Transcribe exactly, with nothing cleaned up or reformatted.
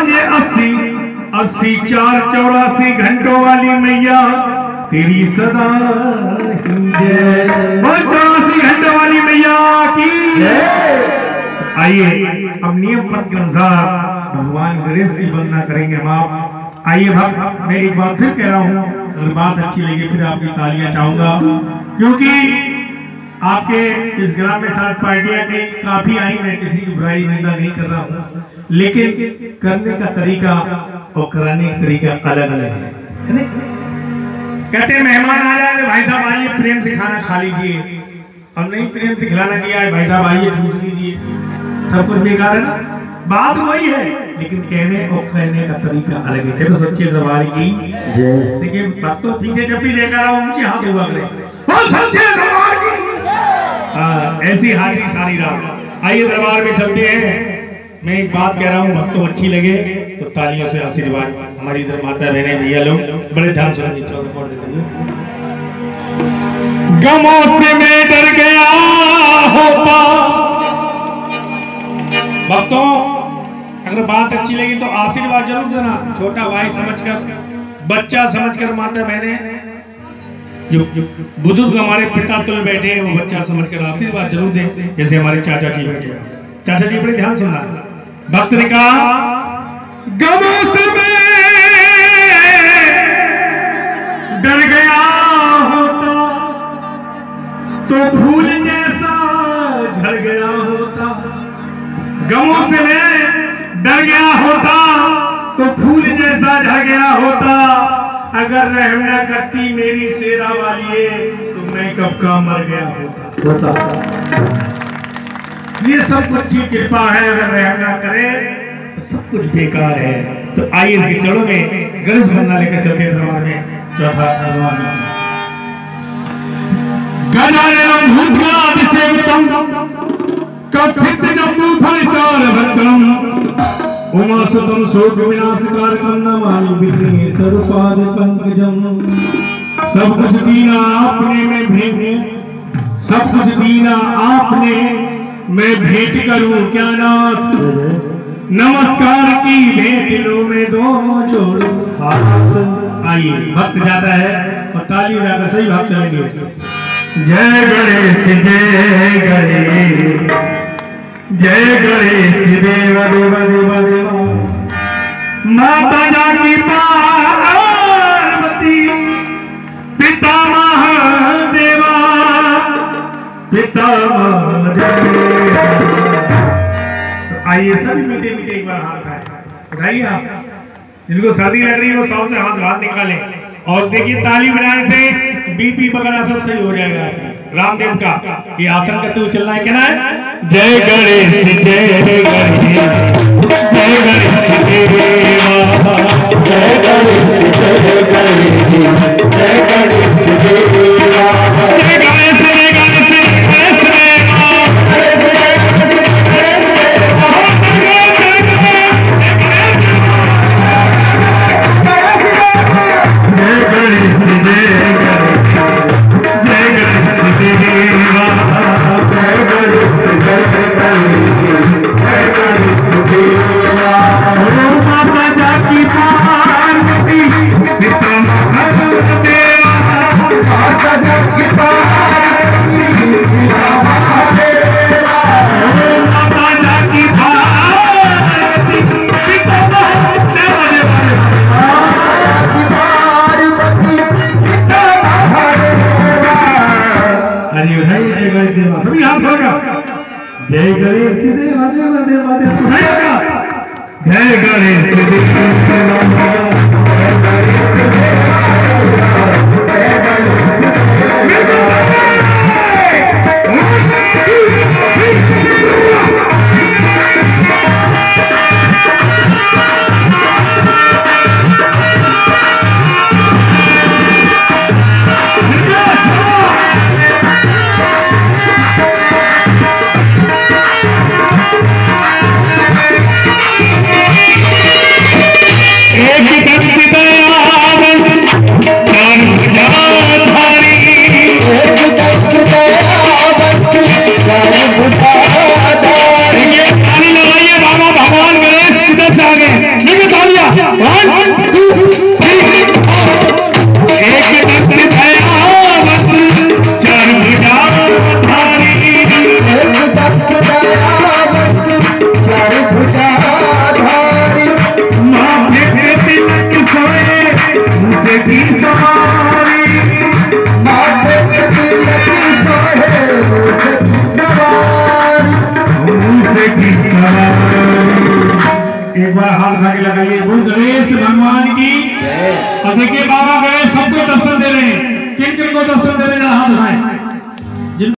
ये अस्सी अस्सी चार चौरासी घंटों वाली मैया तेरी सदा ही जय। चौरासी घंटों वाली मैया की आइए अब नियम पद के अनुसार भगवान गणेश की वंदना करेंगे हम आप। आइए भक्त, मैं एक बार फिर कह रहा हूँ, अगर बात अच्छी लगी फिर आपकी तालियां चाहूंगा, क्योंकि आपके इस ग्राम में साथ पार्टियां कई काफी आई, मैं किसी की बुराई निंदा नहीं कर रहा हूँ, लेकिन करने का तरीका और कराने का तरीका अलग अलग है। कहते मेहमान आ जाए भाई साहब आइए प्रेम से खाना खा लीजिए, अब नहीं प्रेम से खिलाना किया है भाई साहब आइए ठूस लीजिए, सब कुछ बेकार है ना। बात वही है लेकिन कहने और कहने का तरीका अलग है। तो सच्चे दरबार की लेकिन भक्तों पीछे जब भी लेकर आओ ऊंचे हाथ हुआ करें, सच्चे दरबार की ऐसी हाजिरी सारी रात। आइए दरबार में चलते हैं। मैं एक बात कह रहा हूँ, भक्तों अच्छी लगे तो तालियों से आशीर्वाद। हमारी इधर माता बहने भैया लोग बड़े ध्यान से गमों से मैं डर गया होता। भक्तों अगर बात अच्छी लगी तो आशीर्वाद जरूर देना, छोटा भाई समझकर, बच्चा समझकर। माता बहने जो बुजुर्ग हमारे पिता तुल बैठे हैं वो बच्चा समझकर आशीर्वाद जरूर दें, जैसे हमारे चाचा जी बैठे। चाचा जी बड़े ध्यान सुनना। भक्त ने कहा गमों से मैं डर गया होता तो फूल जैसा झड़ गया होता। गमों से मैं डर गया होता तो फूल जैसा झड़ गया होता। अगर रहम न करती मेरी शेरा वाली तो मैं कब का मर गया होता। ये सब कुछ की कृपा है, अगर रहम न करे तो सब कुछ बेकार है। तो आइए इसके चलो में गणेश वंदना लेकर चलते हैं दरबार में। चौथा दरबार में गजाननम भूतनाभिषेकम कथित जम्बू फलचार भद्रम उमासुतम शोक विनाशकारकम नमामि विघ्नेश्वरपाद पंकजम। सब कुछ दीना आपने मैं भेंट, सब कुछ दीना आपने मैं भेंट करूं क्या नाथ। नमस्कार की भेंट लो मैं दोनों जोड़ो हाथ। आइए भक्त जाता है और ताली बजाकर सही भाव चलेंगे। जय गणेश जय गणेश जय गणेश देव देव देव देव। माता जानकी पार्वती पिता महादेवा पिता महादेवा। तो आइए सभी मीठे मीठे एक बार हाथ उठाए, उठाइए आप। जिनको सर्दी लग रही है वो सौ से हाथ बाहर निकालें और देखिए ताली बजाने से बीपी वगैरह सब सही हो जाएगा। रामदेव का ये आसन का तू चलना है, क्या है? जय गणेश जय गणेश जय गणेश देवा जय गणेश जय गणेश जय गणेश देवा जय गणेश जय गणेश गणेश जय गणेश देवा देवा देवा देवा जय गणेश एक की सवारी माथे पे लगी सोहे मूसे की सवारी मूसे की सवारी। एक बार हाथ उठा के लगाइए बोल गणेश भगवान की। और देखिए बाबा गणेश सबको दर्शन दे रहे हैं, किन किन को दर्शन दे रहे हैं हाथ उठाएं।